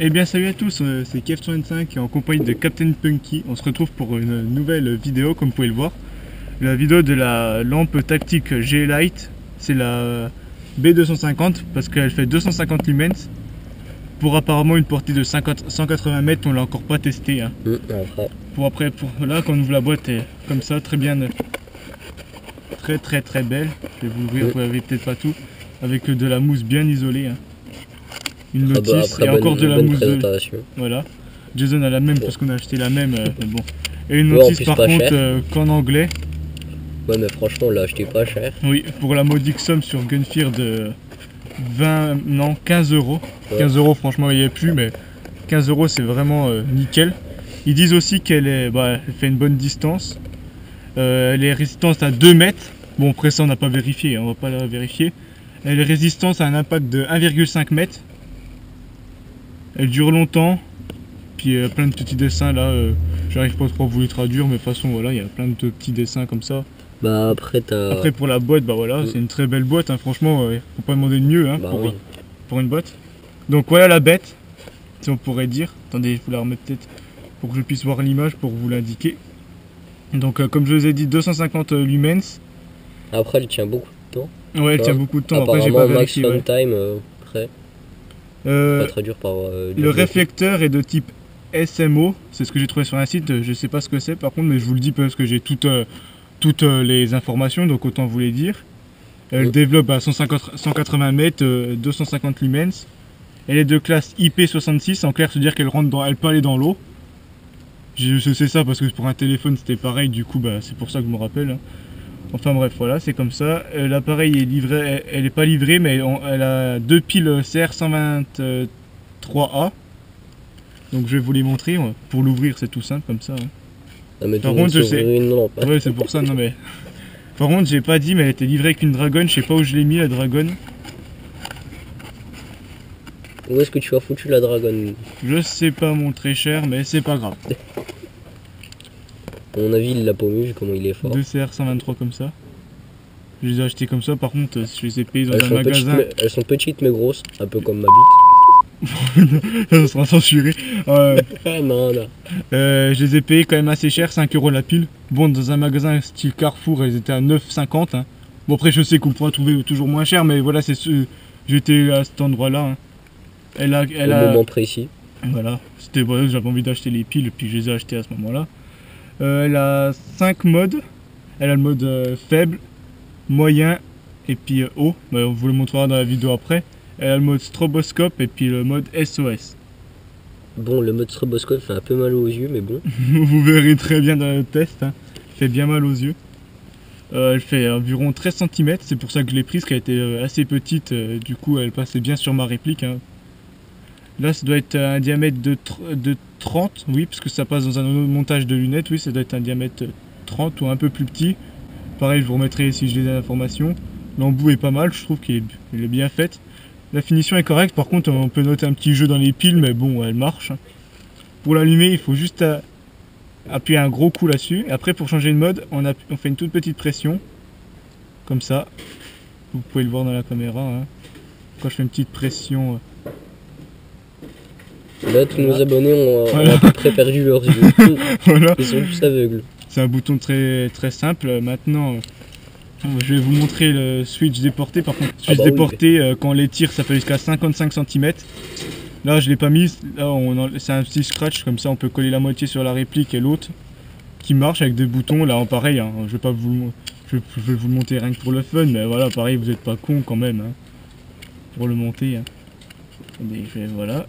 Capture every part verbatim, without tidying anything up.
Eh bien salut à tous, euh, c'est Kev cent vingt-cinq en compagnie de Captain Punky. On se retrouve pour une nouvelle vidéo comme vous pouvez le voir. La vidéo de la lampe tactique G-Lite, c'est la B deux cent cinquante parce qu'elle fait deux cent cinquante lumens. Pour apparemment une portée de cinquante, cent quatre-vingts mètres, on l'a encore pas testé. Hein. Mmh, après. Pour après, pour là quand on ouvre la boîte, est comme ça, très bien, très très très belle. Je vais vous ouvrir, mmh. Vous n'avez peut-être pas tout, avec de la mousse bien isolée. Hein. Une notice, ah bah après, et bonne, encore de la mousse de... Voilà. Jason a la même parce qu'on a acheté la même, euh, mais bon. Et une notice ouais, par contre euh, qu'en anglais. Ouais mais franchement on l'a acheté pas cher. Oui, pour la modique somme sur Gunfear de vingt, non quinze euros. Ouais. quinze euros franchement il n'y a plus, mais quinze euros c'est vraiment euh, nickel. Ils disent aussi qu'elle est, bah, elle fait une bonne distance. Euh, elle est résistante à deux mètres. Bon après ça on n'a pas vérifié, hein, on va pas la vérifier. Elle est résistante à un impact de un virgule cinq mètres. Elle dure longtemps, puis euh, plein de petits dessins là, euh, j'arrive pas trop à vous les traduire, mais de toute façon voilà, il y a plein de petits dessins comme ça. Bah après t'as... Après pour la boîte, bah voilà, mmh. c'est une très belle boîte, hein, franchement, euh, faut pas demander de mieux hein, bah pour, oui. pour une boîte. Donc voilà la bête, si on pourrait dire. Attendez, je vous la remets peut-être pour que je puisse voir l'image pour vous l'indiquer. Donc euh, comme je vous ai dit, deux cent cinquante lumens. Après elle tient beaucoup de temps. Ouais, elle enfin, tient beaucoup de temps, après j'ai pas vérifié. Max ouais. Time, euh, après. Euh, pas très dur par, euh, le réflecteur est de type S M O, c'est ce que j'ai trouvé sur un site, je sais pas ce que c'est par contre, mais je vous le dis parce que j'ai toutes, euh, toutes euh, les informations, donc autant vous les dire. Elle oui. développe à cent quatre-vingts mètres, euh, deux cent cinquante lumens. Elle est de classe I P soixante-six, en clair, c'est à dire qu'elle rentre dans, elle peut aller dans l'eau. Je, je sais ça parce que pour un téléphone c'était pareil, du coup bah, c'est pour ça que je me rappelle. Hein. Enfin bref, voilà, c'est comme ça. Euh, L'appareil est livré, elle n'est pas livrée, mais on, elle a deux piles C R cent vingt-trois A. Donc je vais vous les montrer. Ouais. Pour l'ouvrir, c'est tout simple comme ça. Hein. Ah, mais par contre, je sais. Ouais, c'est pour ça. Non mais. Par contre, j'ai pas dit, mais elle était livrée avec une Dragon. Je sais pas où je l'ai mis la Dragon. Où est-ce que tu as foutu la Dragon? Je sais pas, mon très cher, mais c'est pas grave. À mon avis, il l'a paumé vu comment il est fort. deux C R cent vingt-trois comme ça. Je les ai achetés comme ça, par contre, je les ai payés dans elles un sont magasin. Mais, elles sont petites mais grosses, un peu comme ma bite. Ça sera censuré. Euh, non, non. Euh, je les ai payés quand même assez cher, cinq euros la pile. Bon, dans un magasin style Carrefour, elles étaient à neuf cinquante. Hein. Bon, après, je sais qu'on pourra trouver toujours moins cher, mais voilà, c'est ce... j'étais à cet endroit-là. Hein. Elle a, elle Au a... moment précis. Voilà, c'était voilà, j'avais envie d'acheter les piles, puis je les ai achetées à ce moment-là. Euh, elle a cinq modes. Elle a le mode euh, faible, moyen et puis euh, haut. Bah, on vous le montrera dans la vidéo après. Elle a le mode stroboscope et puis le mode S O S. Bon, le mode stroboscope fait un peu mal aux yeux, mais bon. Vous verrez très bien dans le test. Hein. Elle fait bien mal aux yeux. Euh, elle fait environ treize centimètres. C'est pour ça que je l'ai prise, qu'elle était euh, assez petite. Euh, du coup, elle passait bien sur ma réplique. Hein. Là, ça doit être un diamètre de, de trente, oui, parce que ça passe dans un montage de lunettes, oui, ça doit être un diamètre trente ou un peu plus petit. Pareil, je vous remettrai si j'ai des informations. L'embout est pas mal, je trouve qu'il est, est bien fait. La finition est correcte, par contre, on peut noter un petit jeu dans les piles, mais bon, elle marche. Pour l'allumer, il faut juste appuyer un gros coup là-dessus. Après, pour changer de mode, on, a, on fait une toute petite pression, comme ça. Vous pouvez le voir dans la caméra. Hein. Quand je fais une petite pression... Là, tous nos abonnés ont, voilà. ont à peu près perdu leurs yeux. Voilà. Ils sont tous aveugles. C'est un bouton très, très simple. Maintenant, je vais vous montrer le switch déporté. Par contre, le switch ah bah déporté, oui. euh, quand on les tire, ça fait jusqu'à cinquante-cinq centimètres. Là, je ne l'ai pas mis. Là, c'est un petit scratch. Comme ça, on peut coller la moitié sur la réplique et l'autre qui marche avec des boutons. Là, pareil, hein, je vais pas vous, je, je vais vous le monter rien que pour le fun. Mais voilà, pareil, vous n'êtes pas con quand même hein, pour le monter. Hein. Attendez, je vais, voilà.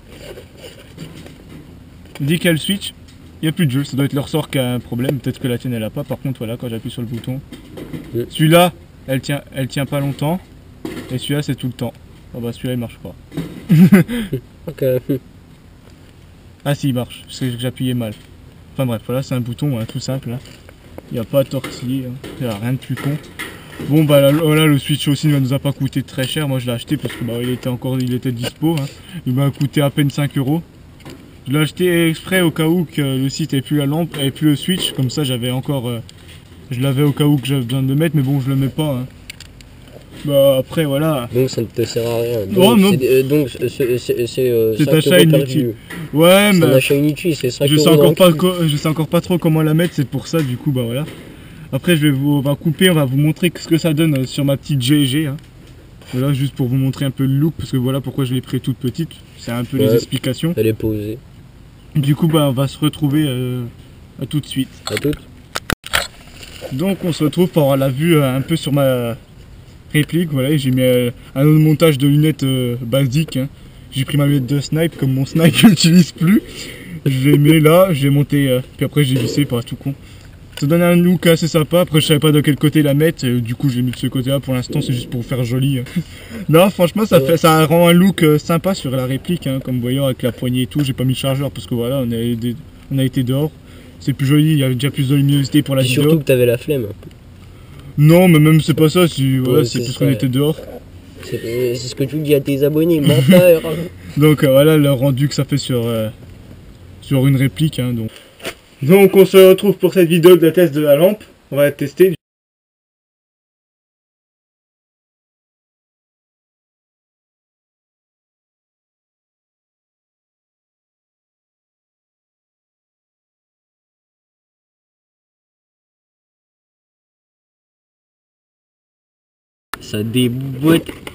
Dès qu'il y a le switch, il n'y a plus de jeu. Ça doit être le ressort qui a un problème. Peut-être que la tienne elle a pas. Par contre, voilà, quand j'appuie sur le bouton, oui. Celui-là, elle tient, elle tient pas longtemps. Et celui-là, c'est tout le temps. Oh bah celui-là, il marche pas. Okay. Ah si, il marche. C'est que j'appuyais mal. Enfin bref, voilà, c'est un bouton hein, tout simple. Hein. Il n'y a pas à tortiller. Hein. Il n'y a rien de plus con. Bon bah là, là le switch aussi ne nous a pas coûté très cher. Moi, je l'ai acheté parce que bah, il était encore, il était dispo. Hein. Il m'a coûté à peine cinq euros. Je l'ai acheté exprès au cas où que le site n'ait plus la lampe, et plus le switch, comme ça j'avais encore, euh, je l'avais au cas où que j'avais besoin de le mettre, mais bon je le mets pas. Hein. Bah après voilà. Donc ça ne te sert à rien. Donc Oh, non. c'est euh, donc c'est c'est c'est euh, Cet cinq achat euros inutile. perdus. Ouais, C'est un mais achat inutile, c'est cinq je sais euros dans encore le pas cul. co- je sais encore pas trop comment la mettre, c'est pour ça du coup bah voilà. Après je vais vous on va couper, on va vous montrer ce que ça donne euh, sur ma petite G G. Hein. Voilà, juste pour vous montrer un peu le look, parce que voilà pourquoi je l'ai pris toute petite. C'est un peu les Ouais. explications. Elle est posée. Du coup bah on va se retrouver euh, à tout de suite. À toutes. Donc on se retrouve pour avoir la vue euh, un peu sur ma réplique. Voilà, j'ai mis euh, un autre montage de lunettes euh, basique. Hein. J'ai pris ma lunette de snipe, comme mon snipe je l'utilise plus. Je l'ai mis là, j'ai monté, euh, puis après j'ai vissé par tout con. Ça donne un look assez sympa, après je savais pas de quel côté la mettre, et, du coup j'ai mis de ce côté là, pour l'instant c'est juste pour faire joli. Hein. Non franchement ça, fait, ça rend un look euh, sympa sur la réplique, hein, comme vous voyez avec la poignée et tout. J'ai pas mis le chargeur parce que voilà, on a, été, on a été dehors. C'est plus joli, il y a déjà plus de luminosité pour la Puis vidéo. surtout que t'avais la flemme. Non mais même c'est pas ça, si, voilà, Ouais, c'est c'est parce ça, qu'on ouais. était dehors. C'est c'est ce que tu dis à tes abonnés, menteur. Donc euh, voilà le rendu que ça fait sur, euh, sur une réplique. Hein, donc. donc on se retrouve pour cette vidéo de la test de la lampe. On va la tester. Ça déboîte.